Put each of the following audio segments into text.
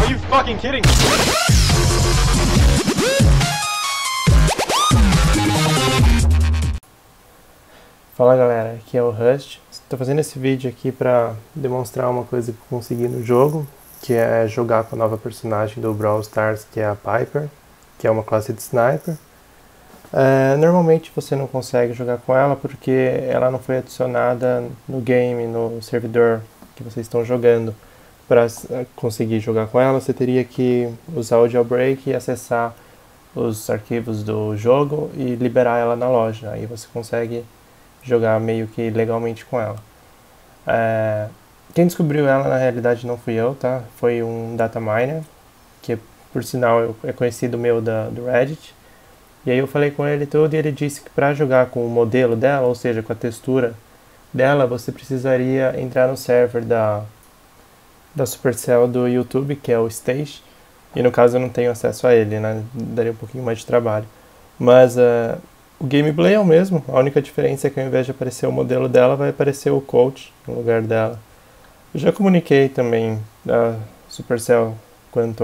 Are you fucking kidding me? Fala galera, aqui é o Rust. Estou fazendo esse vídeo aqui para demonstrar uma coisa que eu consegui no jogo, que é jogar com a nova personagem do Brawl Stars, que é a Piper, que é uma classe de sniper. Normalmente você não consegue jogar com ela porque ela não foi adicionada no game, no servidor que vocês estão jogando. Para conseguir jogar com ela, você teria que usar o jailbreak e acessar os arquivos do jogo e liberar ela na loja. Aí você consegue jogar meio que legalmente com ela. Quem descobriu ela na realidade não fui eu, tá? Foi um data miner, que por sinal é conhecido meu do Reddit. E aí eu falei com ele tudo e ele disse que para jogar com o modelo dela, ou seja, com a textura dela, você precisaria entrar no server da Supercell do YouTube, que é o Stage. E no caso eu não tenho acesso a ele, né? Daria um pouquinho mais de trabalho. Mas o gameplay é o mesmo, a única diferença é que ao invés de aparecer o modelo dela, vai aparecer o coach no lugar dela. Eu já comuniquei também a Supercell quanto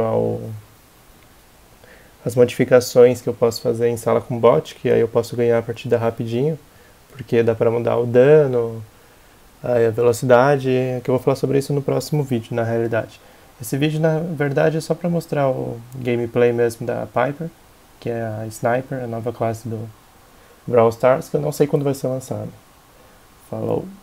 as modificações que eu posso fazer em sala com bot, que aí eu posso ganhar a partida rapidinho, porque dá para mudar o dano, a velocidade, que eu vou falar sobre isso no próximo vídeo, na realidade. Esse vídeo, na verdade, é só para mostrar o gameplay mesmo da Piper, que é a Sniper, a nova classe do Brawl Stars, que eu não sei quando vai ser lançado. Falou!